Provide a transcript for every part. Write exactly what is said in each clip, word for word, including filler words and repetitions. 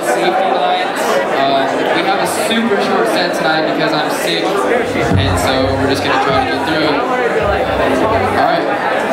safety lines. Um, we have a super short set tonight because I'm sick, and so we're just gonna try to get through it. All right.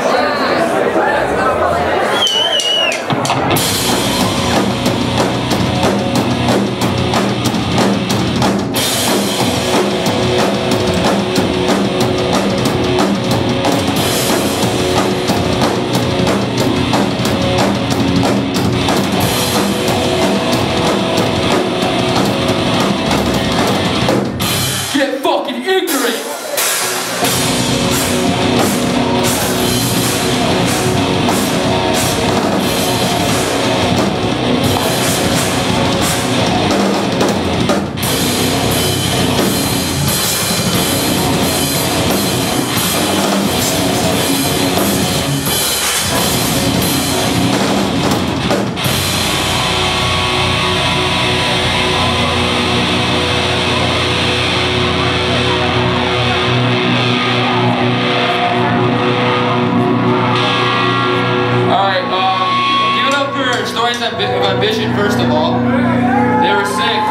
Of ambition, first of all. They were sick.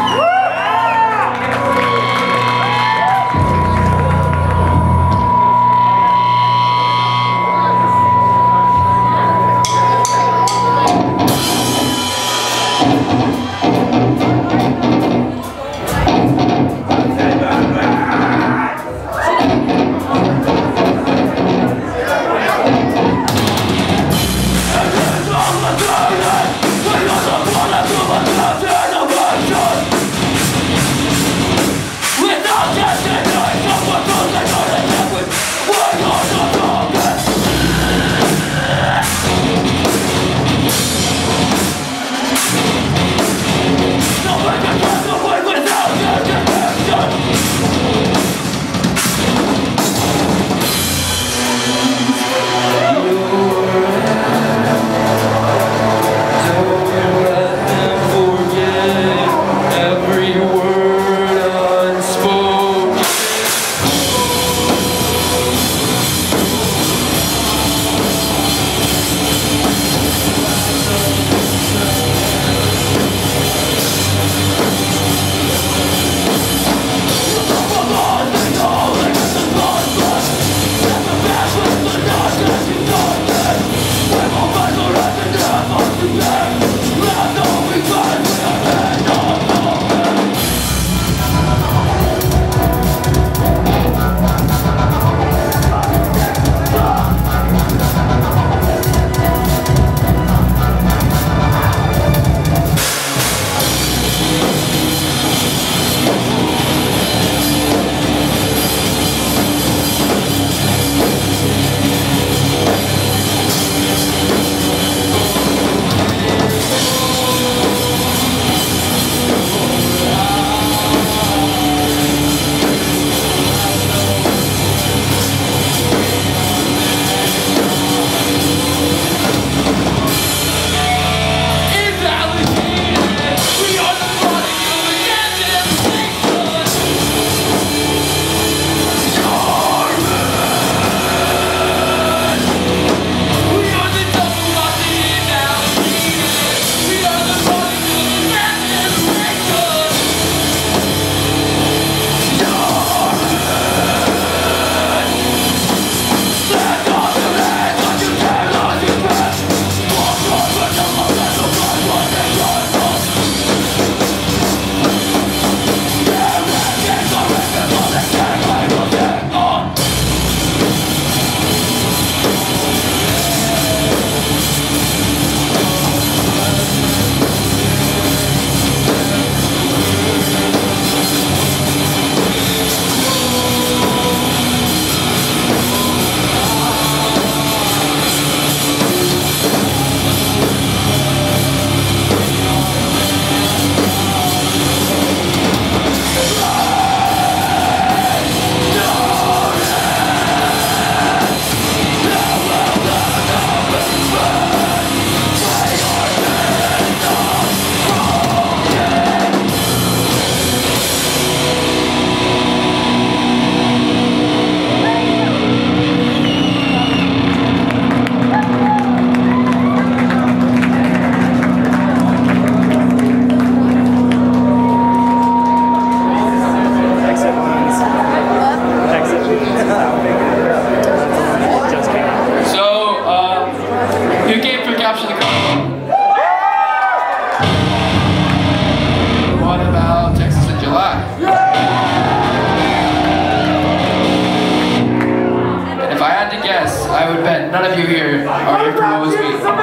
none of you here are here to propose me. I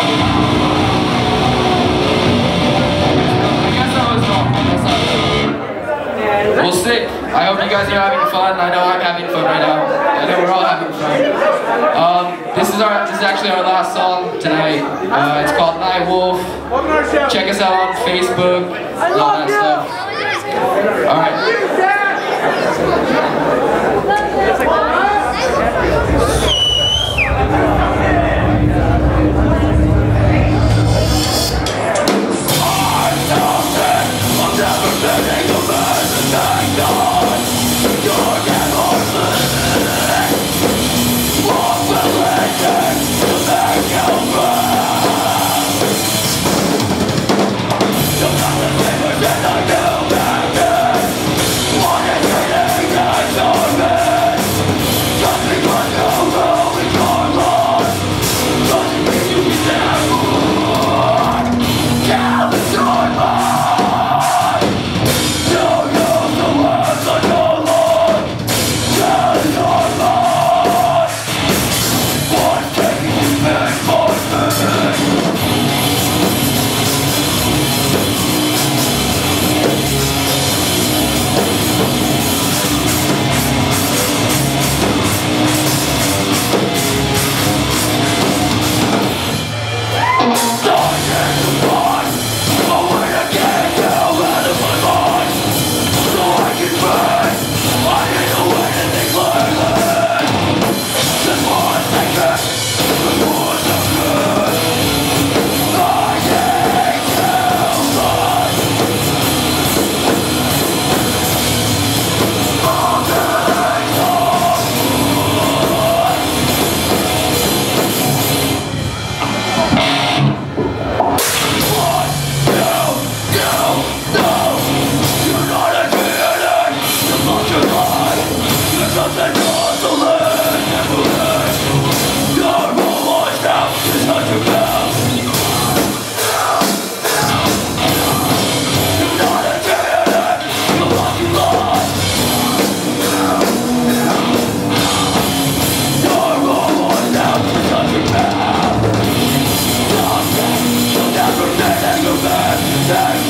guess that was wrong. That's not true. We'll see. I hope you guys are having fun. I know I'm having fun right now. I know we're all having fun. Um, this is our. This is actually our last song tonight. Uh, it's called Night Wolf. Check us out on Facebook. All that stuff. All right. That